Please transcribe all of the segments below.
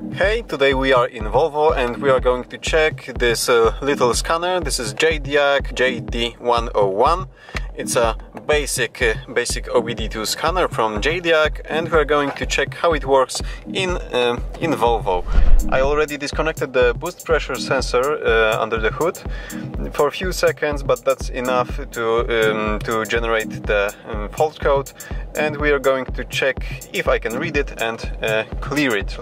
Hey, today we are in Volvo and we are going to check this little scanner. This is JDiag JD-101. It's a basic OBD2 scanner from JDiag, and we are going to check how it works in Volvo. I already disconnected the boost pressure sensor under the hood for a few seconds, but that's enough to generate the fault code, and we are going to check if I can read it and clear it.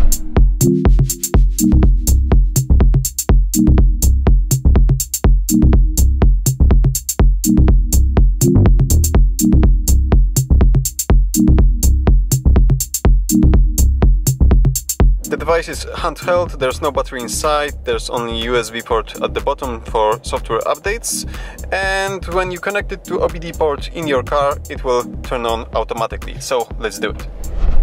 The device is handheld, there's no battery inside, there's only USB port at the bottom for software updates, and when you connect it to OBD port in your car, it will turn on automatically. So let's do it.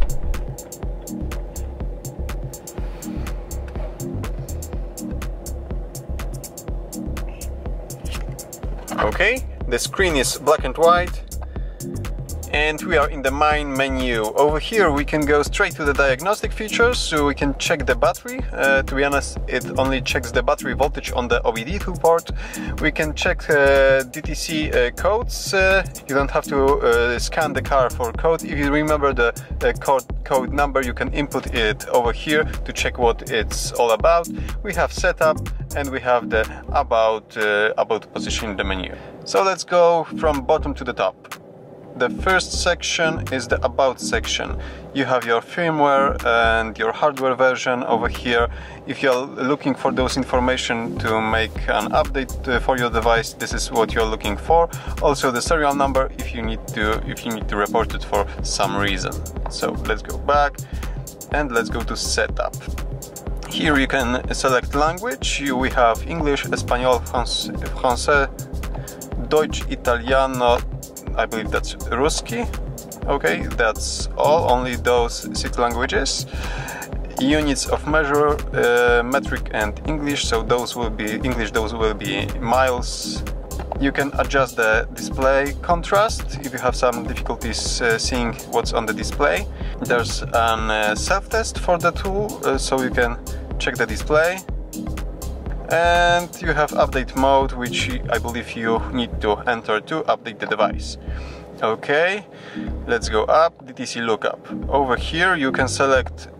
Okay, the screen is black and white, and we are in the main menu. Over here we can go straight to the diagnostic features, so we can check the battery. To be honest, it only checks the battery voltage on the OBD2 port. We can check DTC codes. You don't have to scan the car for code. If you remember the code number, you can input it over here to check what it's all about. We have setup and we have the about position in the menu. So let's go from bottom to the top. The first section is the About section. You have your firmware and your hardware version over here. If you're looking for those information to make an update for your device, this is what you're looking for. Also the serial number if you need to report it for some reason. So let's go back and let's go to Setup. Here you can select language. We have English, Espanol, Francais, Deutsch, Italiano, I believe that's Ruski. Okay, that's all, only those 6 languages. Units of measure, metric and English, so those will be English, those will be miles. You can adjust the display contrast if you have some difficulties seeing what's on the display. There's a self-test for the tool, so you can check the display. And you have update mode, which I believe you need to enter to update the device. Okay, let's go up. DTC lookup. Over here you can select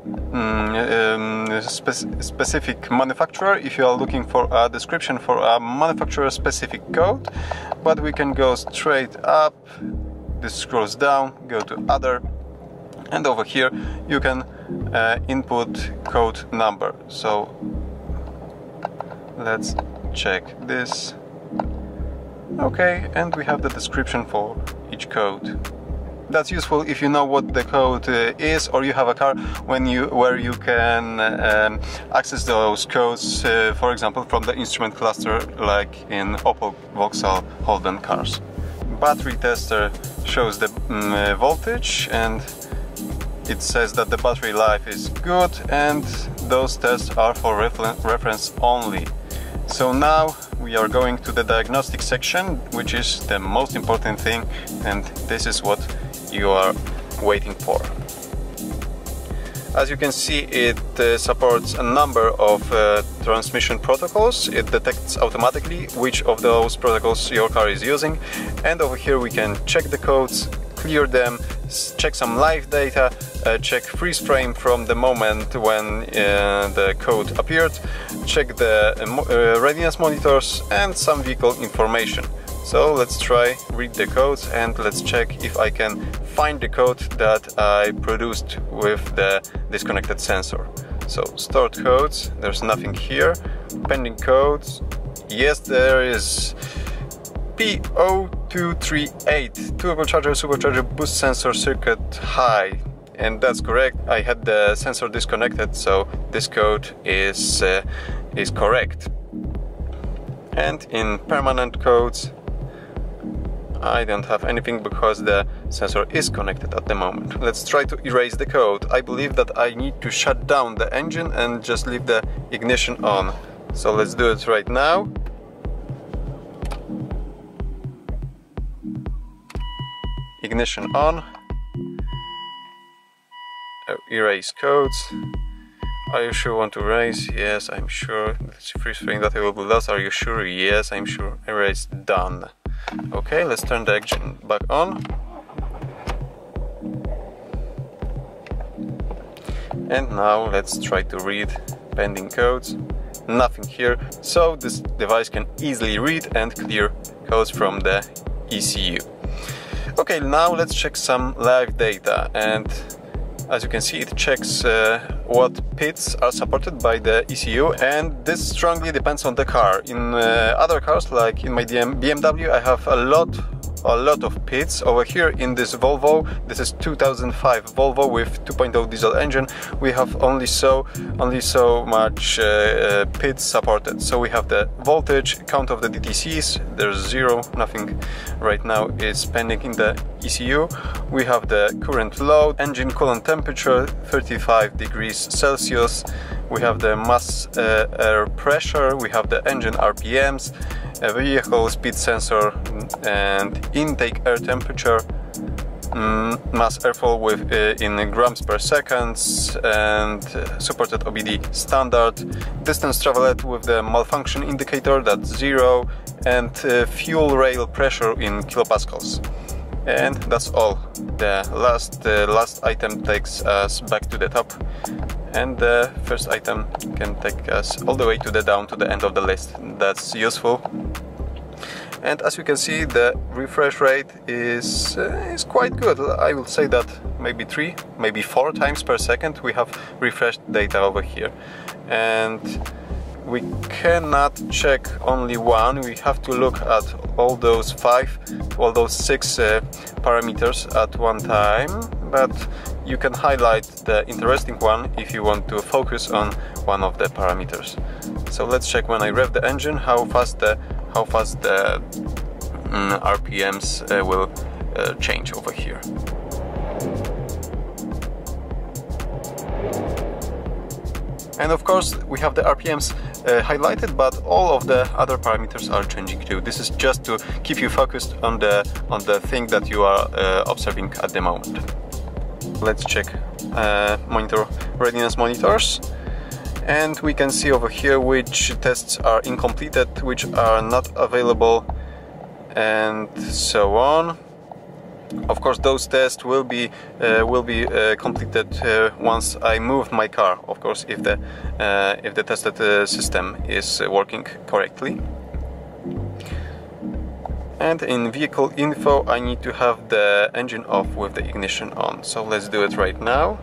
specific manufacturer if you are looking for a description for a manufacturer specific code, but we can go straight up. This scrolls down, go to other, and over here you can input code number. So let's check this. Okay, and we have the description for each code. That's useful if you know what the code is, or you have a car where you can access those codes, for example, from the instrument cluster, like in Opel, Vauxhall, Holden cars. Battery tester shows the voltage, and it says that the battery life is good, and those tests are for reference only. So now we are going to the diagnostic section, which is the most important thing, and this is what you are waiting for. As you can see, it supports a number of transmission protocols. It detects automatically which of those protocols your car is using, and over here we can check the codes, clear them, check some live data, check freeze frame from the moment when the code appeared, check the readiness monitors and some vehicle information. So let's try read the codes and let's check if I can find the code that I produced with the disconnected sensor. So stored codes, there's nothing here. Pending codes, yes there is. P0238, turbocharger, supercharger, boost sensor circuit high, and that's correct. I had the sensor disconnected, so this code is correct. And in permanent codes, I don't have anything because the sensor is connected at the moment. Let's try to erase the code. I believe that I need to shut down the engine and just leave the ignition on. So let's do it right now. Ignition on. Erase codes. Are you sure you want to erase? Yes, I'm sure. It's the first thing that I will be lost. Are you sure? Yes, I'm sure. Erase, done. Okay, let's turn the engine back on. And now let's try to read pending codes. Nothing here, so this device can easily read and clear codes from the ECU. Okay, now let's check some live data, and as you can see, it checks what pits are supported by the ECU, and this strongly depends on the car. In other cars, like in my BMW, I have a lot of pits. Over here in this Volvo, this is 2005 Volvo with 2.0 diesel engine, we have only so much pits supported. So we have the voltage, count of the DTCs, there's 0, nothing right now is pending in the ECU. We have the current load, engine coolant temperature 35 degrees Celsius, we have the mass air pressure, we have the engine RPMs, a vehicle speed sensor and intake air temperature, mass airflow in grams per second, and supported OBD standard, distance traveled with the malfunction indicator, that's 0, and fuel rail pressure in kilopascals. And that's all. The last item takes us back to the top, and the first item can take us all the way to the end of the list. That's useful. And as you can see, the refresh rate is quite good. I would say that maybe 3, maybe 4 times per second we have refreshed data over here. And we cannot check only one, we have to look at all those 6 parameters at one time, but you can highlight the interesting one if you want to focus on one of the parameters. So let's check when I rev the engine how fast the RPMs will change over here. And of course we have the RPMs highlighted, but all of the other parameters are changing too. This is just to keep you focused on the thing that you are observing at the moment. Let's check readiness monitors, and we can see over here which tests are incompleted, which are not available, and so on. Of course, those tests will be completed once I move my car. Of course, if the tested system is working correctly. And in vehicle info, I need to have the engine off with the ignition on. So let's do it right now.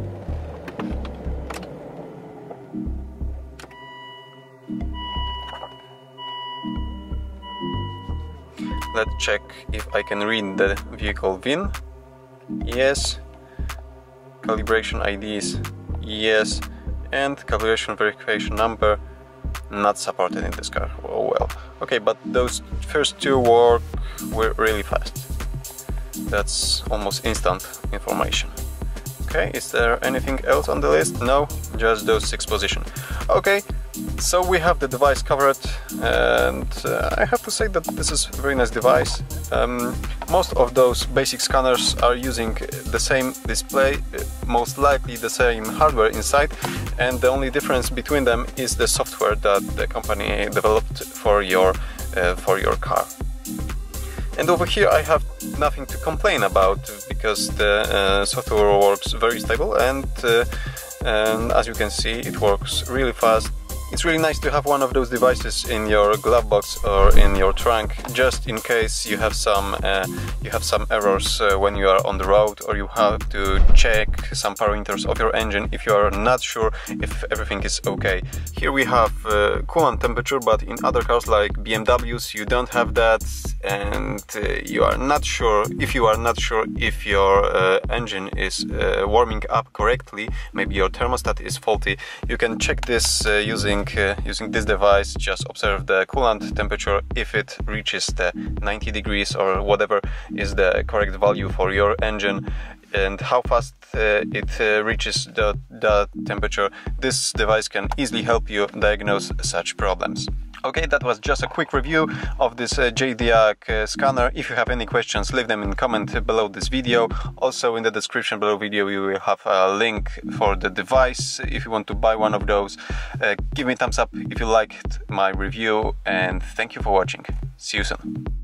Let's check if I can read the vehicle VIN. Yes. Calibration IDs. Yes. And calibration verification number not supported in this car. Oh well. Okay, but those first two were really fast. That's almost instant information. Okay, is there anything else on the list? No, just those 6 positions. Okay, so we have the device covered, and I have to say that this is a very nice device. Most of those basic scanners are using the same display, most likely the same hardware inside, and the only difference between them is the software that the company developed for your car. And over here I have nothing to complain about, because the software works very stable, and as you can see, it works really fast. It's really nice to have one of those devices in your glove box or in your trunk, just in case you have some errors when you are on the road, or you have to check some parameters of your engine if you are not sure if everything is okay. Here we have coolant temperature, but in other cars like BMWs you don't have that, and you are not sure if your engine is warming up correctly. Maybe your thermostat is faulty. You can check this using this device. Just observe the coolant temperature. If it reaches the 90 degrees or whatever is the correct value for your engine, and how fast it reaches the temperature, this device can easily help you diagnose such problems. Okay, that was just a quick review of this JDiag scanner. If you have any questions, leave them in the comment below this video. Also in the description below video you will have a link for the device if you want to buy one of those. Give me a thumbs up if you liked my review, and thank you for watching. See you soon.